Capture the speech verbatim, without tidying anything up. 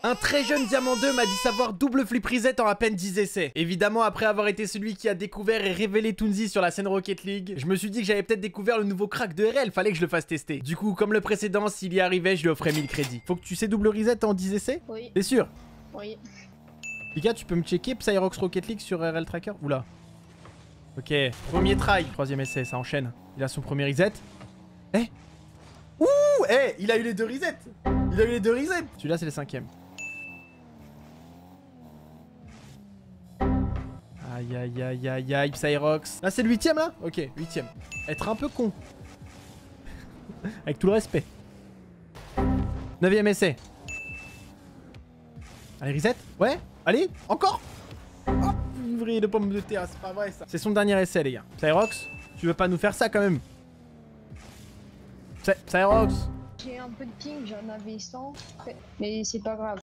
Un très jeune Diamant deux m'a dit savoir double flip reset en à peine dix essais. Évidemment, après avoir été celui qui a découvert et révélé Toonzy sur la scène Rocket League, je me suis dit que j'avais peut-être découvert le nouveau crack de R L, fallait que je le fasse tester. Du coup, comme le précédent, s'il y arrivait, je lui offrais mille crédits. Faut que tu sais double reset en dix essais? Oui. T'es sûr? Oui. Pika, tu peux me checker Psyrox Rocket League sur R L Tracker? Oula. Ok, premier try. Troisième essai, ça enchaîne. Il a son premier reset. Eh Ouh Eh Il a eu les deux resets. Il a eu les deux resets. Celui-là, c'est le cinquième. Aïe, aïe, aïe, aïe, aïe, Psyrox. Là, c'est le huitième, là? Ok, huitième. Être un peu con. Avec tout le respect. Neuvième essai. Allez, reset. Ouais. Allez, encore. Hop, ouvrier de pommes de terre, c'est pas vrai ça. C'est son dernier essai, les gars. Psyrox, tu veux pas nous faire ça quand même? Psy Psyrox. J'ai un peu de ping, j'en avais cent, mais c'est pas grave.